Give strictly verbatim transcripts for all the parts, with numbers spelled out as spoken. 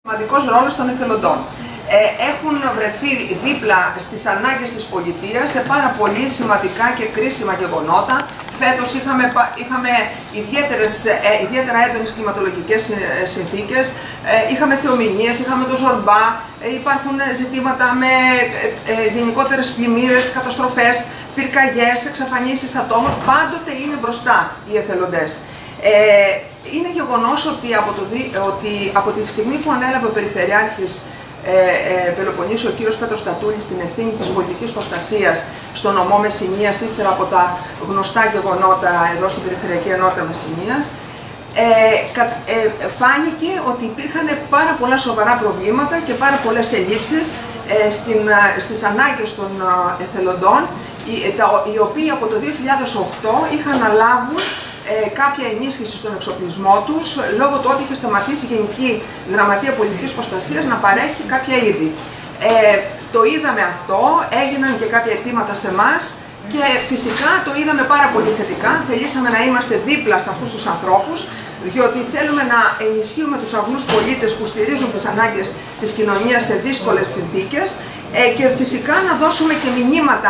Σημαντικός ρόλος των εθελοντών. Ε, έχουν βρεθεί δίπλα στις ανάγκες της πολιτείας σε πάρα πολύ σημαντικά και κρίσιμα γεγονότα. Φέτος είχαμε, είχαμε ιδιαίτερες, ε, ιδιαίτερα έντονες κλιματολογικές συνθήκες, ε, είχαμε θεομηνίες, είχαμε το Ζορμπά, ε, υπάρχουν ζητήματα με ε, ε, γενικότερες πλημμύρες, καταστροφές, πυρκαγιές, εξαφανίσεις ατόμων. Πάντοτε είναι μπροστά οι εθελοντές. Ε, είναι γεγονός ότι από, το, ότι από τη στιγμή που ανέλαβε ο Περιφερειάρχης ε, ε, Πελοποννήσου, ο κύριος Πέτρος Στατούλης, την ευθύνη της πολιτικής προστασίας στο νομό Μεσσηνίας, ύστερα από τα γνωστά γεγονότα εδώ στην Περιφερειακή Ενότητα Μεσσηνίας, ε, ε, φάνηκε ότι υπήρχαν πάρα πολλά σοβαρά προβλήματα και πάρα πολλές ελλείψεις ε, στην, στις ανάγκες των εθελοντών, οι, οι οποίοι από το δύο χιλιάδες οκτώ είχαν αναλάβουν Ε, κάποια ενίσχυση στον εξοπλισμό τους, λόγω του ότι είχε σταματήσει η Γενική Γραμματεία Πολιτικής Προστασίας να παρέχει κάποια είδη. Ε, το είδαμε αυτό, έγιναν και κάποια αιτήματα σε εμάς και φυσικά το είδαμε πάρα πολύ θετικά. Θελήσαμε να είμαστε δίπλα σε αυτούς τους ανθρώπους, διότι θέλουμε να ενισχύουμε τους αγνούς πολίτες που στηρίζουν τις ανάγκες της κοινωνίας σε δύσκολες συνθήκες ε, και φυσικά να δώσουμε και μηνύματα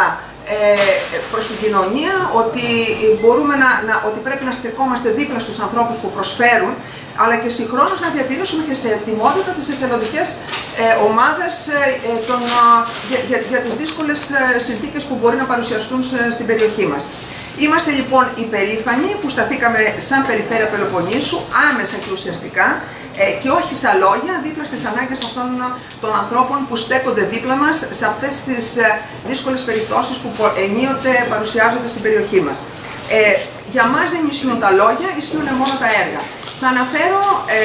προς την κοινωνία ότι, μπορούμε να, να, ότι πρέπει να στεκόμαστε δίπλα στους ανθρώπους που προσφέρουν, αλλά και συγχρόνως να διατηρήσουμε και σε ετοιμότητα τις εθελοντικές ε, ομάδες ε, των, για, για, για τις δύσκολες ε, συνθήκες που μπορεί να παρουσιαστούν σε, στην περιοχή μας. Είμαστε λοιπόν υπερήφανοι που σταθήκαμε σαν Περιφέρεια Πελοποννήσου άμεσα και ουσιαστικά ε, και όχι στα λόγια, δίπλα στις ανάγκες αυτών των ανθρώπων που στέκονται δίπλα μας σε αυτές τις ε, δύσκολες περιπτώσεις που ενίοτε παρουσιάζονται στην περιοχή μας. Ε, για μας δεν ισχύουν τα λόγια, ισχύουν μόνο τα έργα. Θα αναφέρω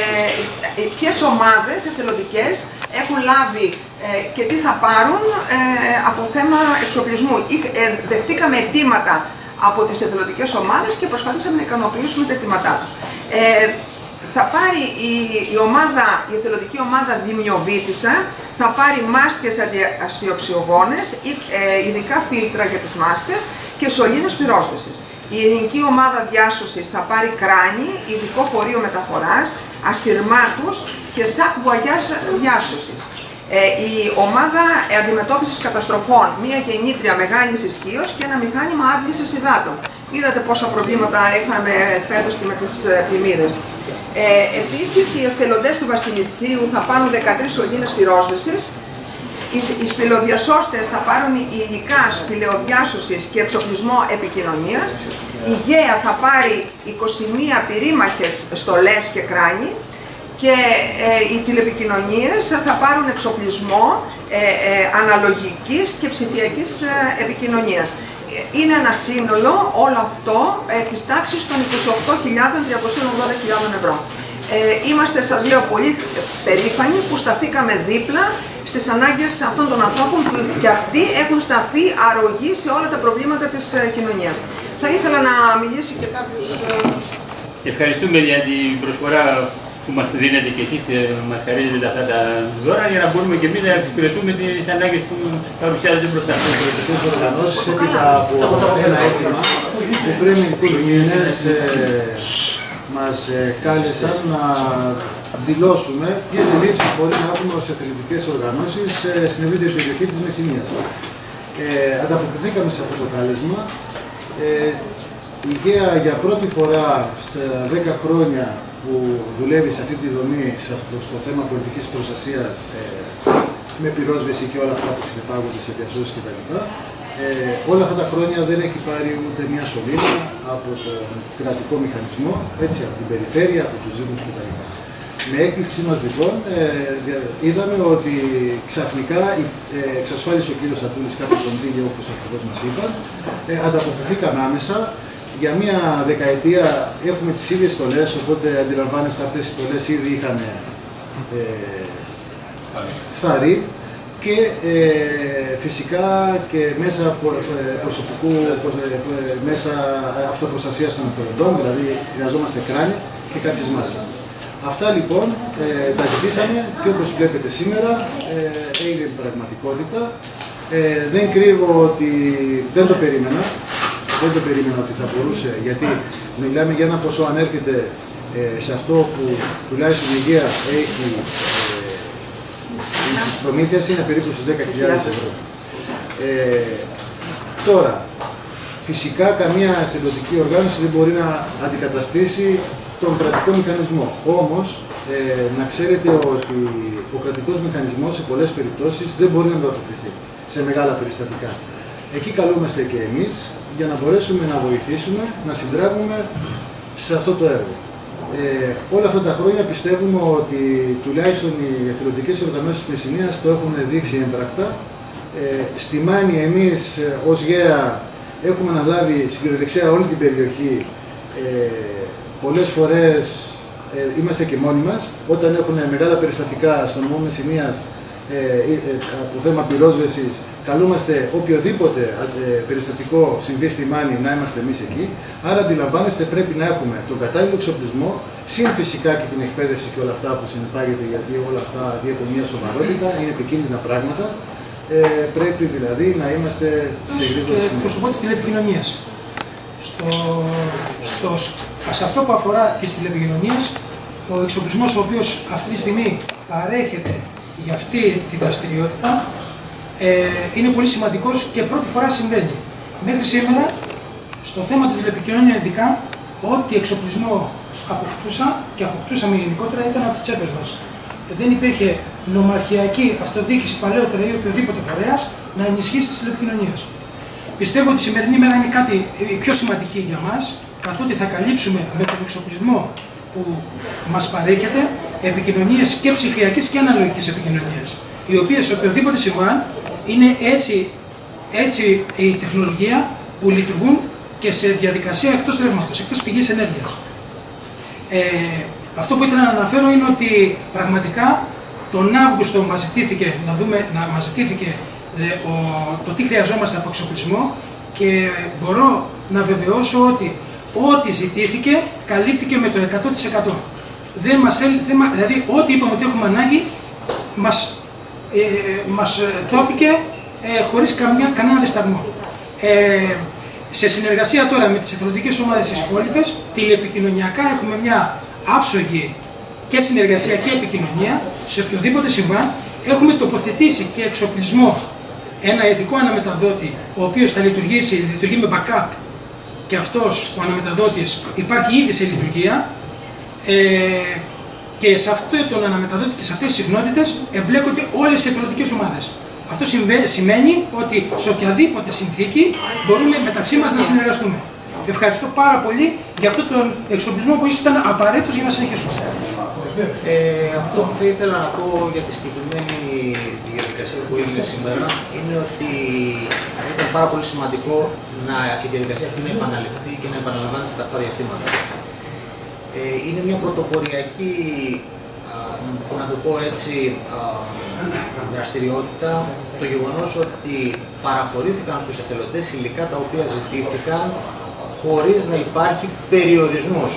ε, ποιες ομάδες εθελοντικές έχουν λάβει ε, και τι θα πάρουν ε, από θέμα εξοπλισμού. Ε, δεχτήκαμε αιτήματα από τις εθελοντικές ομάδες και προσπαθήσαμε να ικανοποιήσουμε τα αιτήματά τους. Ε, θα πάρει η, η, ομάδα, η εθελοντική ομάδα Δημιοβήτισσα, θα πάρει μάσκες αντιαστιοξιογόνες, ε, ειδικά φίλτρα για τις μάσκες και σωλήνες πυρόσβεσης. Η ελληνική ομάδα διάσωσης θα πάρει κράνη, ειδικό φορείο μεταφοράς, ασυρμάτους και σακ βουαγιάζ διάσωσης. Ε, η ομάδα αντιμετώπισης καταστροφών, μία γεννήτρια μεγάλης ισχύως και ένα μηχάνημα άντλησης υδάτων. Είδατε πόσα προβλήματα είχαμε φέτος και με τις πλημμύρες. Ε, επίσης, οι εθελοντές του Βασιλιτσίου θα πάρουν δεκατρείς σωλήνες πυρόσβεσης. Οι, οι σπηλοδιασώστες θα πάρουν υλικά σπηλαιοδιάσωσης και εξοπλισμό επικοινωνίας. Η ΓΕΑ θα πάρει είκοσι μία πυρήμαχες στολές και κράνη. Και ε, οι τηλεπικοινωνίες θα πάρουν εξοπλισμό ε, ε, αναλογικής και ψηφιακής ε, επικοινωνίας. Είναι ένα σύνολο όλο αυτό ε, της τάξης των είκοσι οκτώ χιλιάδες τριακόσιων ογδόντα ευρώ. Ε, είμαστε, σας λέω, πολύ περήφανοι που σταθήκαμε δίπλα στις ανάγκες αυτών των ανθρώπων που και αυτοί έχουν σταθεί αρρωγοί σε όλα τα προβλήματα της ε, κοινωνίας. Θα ήθελα να μιλήσει και κάποιος... Ε... Ευχαριστούμε για την προσφορά που μας δίνετε και εσείς, μας χαρίζετε αυτά τα δώρα για να μπορούμε και εμείς να εξυπηρετούμε τις ανάγκες που παρουσιάζονται μπροστά. Οι οργανώσεις έπειτα από ένα αίτημα που πριν μερικούς μήνες μας κάλεσαν να δηλώσουμε ποιες ελλείψεις μπορεί να έχουμε ως εθελοντικές οργανώσεις στην ευρύτερη περιοχή της Μεσσηνίας. Ε, ανταποκριθήκαμε σε αυτό το κάλεσμα. Ε, η ΓΕΑ για πρώτη φορά στα δέκα χρόνια που δουλεύει σε αυτή τη δομή, στο θέμα πολιτικής προστασίας, ε, με πυρόσβεση και όλα αυτά που συνεπάγονται σε διασώσεις κτλ. Ε, όλα αυτά τα χρόνια δεν έχει πάρει ούτε μια σωλήνα από τον κρατικό μηχανισμό, έτσι, από την περιφέρεια, από τους δήμους κτλ. Με έκπληξή μας λοιπόν ε, είδαμε ότι ξαφνικά ε, εξασφάλισε ο κύριος Στατούλης κάποιο κονδύλιο, όπως ακριβώς μας είπαν, ε, ανταποκριθήκαμε άμεσα. Για μία δεκαετία έχουμε τις ίδιες στολές, οπότε αντιλαμβάνεστε αυτές οι στολές ήδη είχαν ε, φθαρεί και ε, φυσικά και μέσα προσωπικού, μέσα αυτοπροστασίας των εθελοντών, δηλαδή χρειαζόμαστε κράνη και κάποιες μάσκες. Αυτά λοιπόν ε, τα ζητήσαμε και όπως βλέπετε σήμερα ε, έγινε πραγματικότητα. Ε, δεν κρύβω ότι δεν το περίμενα. Δεν το περίμενα ότι θα μπορούσε, γιατί μιλάμε για ένα ποσό ανέρχεται ε, σε αυτό που τουλάχιστον η ΓΕΑ έχει ε, της προμήθειας είναι περίπου στις δέκα χιλιάδες ευρώ. Ε, τώρα, φυσικά καμία στρατιωτική οργάνωση δεν μπορεί να αντικαταστήσει τον κρατικό μηχανισμό. Όμως, ε, να ξέρετε ότι ο κρατικός μηχανισμός σε πολλές περιπτώσεις δεν μπορεί να ανταποκριθεί σε μεγάλα περιστατικά. Εκεί καλούμαστε και εμείς για να μπορέσουμε να βοηθήσουμε, να συντράβουμε σε αυτό το έργο. Ε, όλα αυτά τα χρόνια πιστεύουμε ότι τουλάχιστον οι εθελοντικές οργανώσεις της Μεσσηνίας το έχουν δείξει έμπρακτα. Ε, στη Μάνη εμείς ως ΓΕΑ έχουμε αναλάβει στην κυριολεξία όλη την περιοχή. Ε, πολλές φορές ε, είμαστε και μόνοι μας. Όταν έχουν μεγάλα περιστατικά στον νομό Μεσσηνίας ε, ε, από θέμα πυρόσβεσης, καλούμαστε οποιοδήποτε ε, περιστατικό συμβεί στη Μάνη να είμαστε εμείς εκεί. Άρα αντιλαμβάνεστε πρέπει να έχουμε τον κατάλληλο εξοπλισμό, συν φυσικά και την εκπαίδευση και όλα αυτά που συνεπάγεται, γιατί όλα αυτά διέπουν μια σοβαρότητα, είναι επικίνδυνα πράγματα. Ε, πρέπει δηλαδή να είμαστε σε γρήγορα σημεία. Και προσωπώ της τηλεπικοινωνίας. Στο, στο, σε αυτό που αφορά τις τηλεπικοινωνίες, ο εξοπλισμός ο οποίος αυτή τη στιγμή παρέχεται για αυτή τη δραστηριότητα ε, είναι πολύ σημαντικός και πρώτη φορά συμβαίνει. Μέχρι σήμερα, στο θέμα των τηλεπικοινωνιών ειδικά, ό,τι εξοπλισμό αποκτούσα και αποκτούσαμε γενικότερα ήταν από τις τσέπες μας. Δεν υπήρχε νομαρχιακή αυτοδιοίκηση παλαιότερα ή οποιοδήποτε φορέας να ενισχύσει τις τηλεπικοινωνίες. Πιστεύω ότι η σημερινή μέρα είναι κάτι πιο σημαντική για μας, καθότι θα καλύψουμε με τον εξοπλισμό που μας παρέχεται επικοινωνίες και ψηφιακές και αναλογικές επικοινωνίες, οι οποίες σε οποιοδήποτε συμβάν είναι έτσι, έτσι η τεχνολογία που λειτουργούν και σε διαδικασία εκτός ρεύματος, εκτός πηγής ενέργειας. Ε, αυτό που ήθελα να αναφέρω είναι ότι πραγματικά τον Αύγουστο μας ζητήθηκε να δούμε, να μας ζητήθηκε ε, ο, το τι χρειαζόμαστε από εξοπλισμό και μπορώ να βεβαιώσω ότι ό,τι ζητήθηκε καλύπτηκε με το εκατό τοις εκατό. Δεν μας, δεν, δηλαδή ό,τι είπαμε ότι έχουμε ανάγκη μας, ε, μας δόθηκε ε, χωρίς καμιά, κανένα δισταγμό. Ε, σε συνεργασία τώρα με τις εθελοντικές ομάδες της υπόλοιπες, τηλεπικοινωνιακά έχουμε μια άψογη και συνεργασία και επικοινωνία σε οποιοδήποτε συμβάν. Έχουμε τοποθετήσει και εξοπλισμό, ένα ειδικό αναμεταδότη, ο οποίος θα λειτουργήσει, λειτουργεί με backup και αυτός ο αναμεταδότης υπάρχει ήδη σε λειτουργία ε, και σε αυτό τον αναμεταδότη και σε αυτές τις συχνότητες εμπλέκονται όλες οι εθελοντικές ομάδες. Αυτό σημαίνει ότι σε οποιαδήποτε συνθήκη μπορούμε μεταξύ μας να συνεργαστούμε. Ευχαριστώ πάρα πολύ για αυτόν τον εξοπλισμό που ίσως ήταν απαραίτητος για να συνεχίσουμε. Ε, αυτό που θα ήθελα να πω για τη συγκεκριμένη διαδικασία που έγινε σήμερα είναι ότι ήταν πάρα πολύ σημαντικό να, η διαδικασία αυτή να επαναληφθεί και να επαναλαμβάνεται σε τακτά διαστήματα. Ε, είναι μια πρωτοποριακή, α, να το πω έτσι, α, δραστηριότητα, το γεγονός ότι παραχωρήθηκαν στους εθελοντές υλικά τα οποία ζητήθηκαν χωρίς να υπάρχει περιορισμός.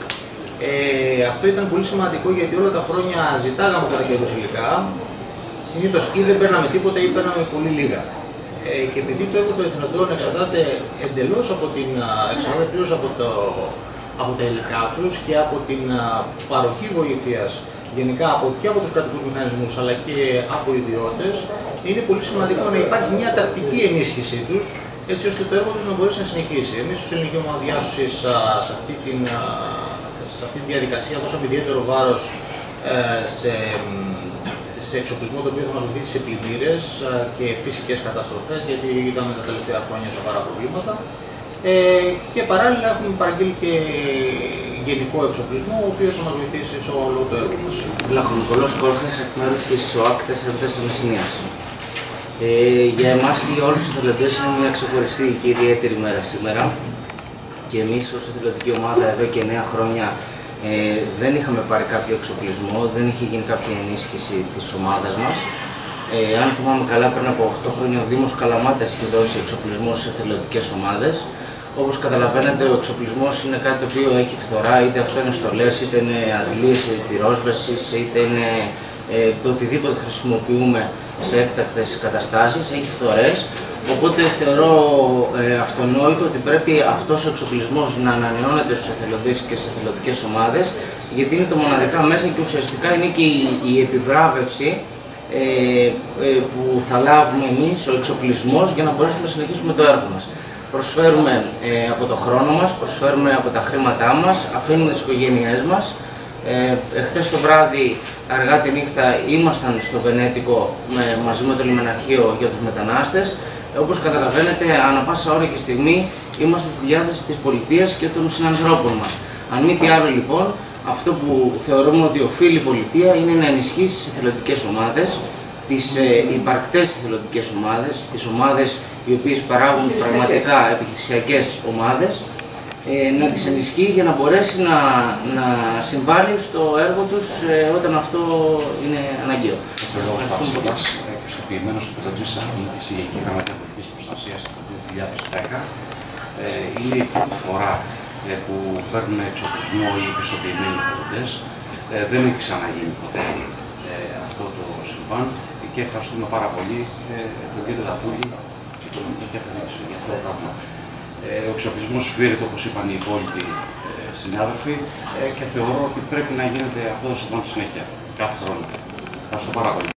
Ε, αυτό ήταν πολύ σημαντικό γιατί όλα τα χρόνια ζητάγαμε κατά καιρούς υλικά. Συνήθως ή δεν παίρναμε τίποτα ή παίρναμε πολύ λίγα. Ε, και επειδή το έργο των εθελοντών εξαρτάται εντελώς από την, εξαρτάται πλήρως από, το, από τα υλικά τους και από την παροχή βοήθειας γενικά από, και από τους κρατικούς μηχανισμούς αλλά και από ιδιώτες, είναι πολύ σημαντικό να υπάρχει μια τακτική ενίσχυσή τους έτσι ώστε το έργο τους να μπορέσει να συνεχίσει. Εμείς ως Ελληνική Ομάδα Διάσωσης σε αυτή τη αυτή τη διαδικασία δώσαμε ιδιαίτερο βάρος ε, σε, σε εξοπλισμό το οποίο θα μας βοηθήσει σε πλημμύρες και φυσικές καταστροφές, γιατί είδαμε τα τελευταία χρόνια σοβαρά προβλήματα. Ε, και παράλληλα έχουμε παραγγείλει και γενικό εξοπλισμό, ο οποίος θα μας βοηθήσει σε όλο το έργο μας. Λαχονικολός Κώστας, εκ μέρους της ΟΑΚ τέσσερα τέσσερα Μεσσηνίας. Ε, για εμάς και για όλους τους εθελοντές είναι μια ξεχωριστή και ιδιαίτερη μέρα σήμερα. Και εμείς ως εθελοντική ομάδα εδώ και εννέα χρόνια ε, δεν είχαμε πάρει κάποιο εξοπλισμό, δεν είχε γίνει κάποια ενίσχυση της ομάδας μας. Ε, αν θυμάμαι καλά, πριν από οκτώ χρόνια ο Δήμος Καλαμάτας είχε δώσει εξοπλισμό σε εθελοντικές ομάδες. Όπως καταλαβαίνετε, ο εξοπλισμός είναι κάτι το οποίο έχει φθορά, είτε αυτό είναι στολές, είτε είναι αντλίες πυρόσβεσης, είτε είναι ε, το οτιδήποτε χρησιμοποιούμε σε έκτακτες καταστάσεις, έχει φθορές. Οπότε θεωρώ ε, αυτονόητο ότι πρέπει αυτός ο εξοπλισμός να ανανεώνεται στους εθελοντές και στις εθελοντικές ομάδες, γιατί είναι το μοναδικά μέσα και ουσιαστικά είναι και η, η επιβράβευση ε, ε, που θα λάβουμε εμείς, ο εξοπλισμός, για να μπορέσουμε να συνεχίσουμε το έργο μας. Προσφέρουμε ε, από το χρόνο μας, προσφέρουμε από τα χρήματά μας, αφήνουμε τις οικογένειές μας. Ε, εχθές το βράδυ, αργά τη νύχτα, ήμασταν στο Βενέτικο με, μαζί με το λιμεναρχείο για τους μετανάστες. Όπως καταλαβαίνετε, ανά πάσα ώρα και στιγμή είμαστε στη διάθεση της πολιτείας και των συνανθρώπων μας. Αν μη τι άλλο λοιπόν, αυτό που θεωρούμε ότι οφείλει η πολιτεία είναι να ενισχύσει τις εθελοντικές ομάδες, τις ε, υπαρκτές εθελοντικές ομάδες, τις ομάδες οι οποίες παράγουν πραγματικά επιχειρησιακές ομάδες, ε, να τις ενισχύει για να μπορέσει να, να συμβάλλει στο έργο τους ε, όταν αυτό είναι αναγκαίο. Ευχαριστούμε πολύ. Εξοποιημένος εθελοντής αθλητής η Γενική Γραμματεία Πολιτικής Προστασίας το δύο χιλιάδες δέκα. Ε, είναι η πρώτη φορά ε, που παίρνουν εξοπλισμό οι επισοποιημένοι εθελοντές. Ε, δεν έχει ξαναγίνει ποτέ ε, αυτό το συμβάν και ευχαριστούμε πάρα πολύ ε, τον κύριο Δαπούλη και τον Γενική για αυτό το πράγμα. Ε, ο εξοπλισμός φύρεται, όπως είπαν οι υπόλοιποι ε, συνάδελφοι, ε, και θεωρώ ότι πρέπει να γίνεται αυτό το συμβάν συνέχεια, κάθε χρόνο. Ευχαριστώ πάρα πολύ.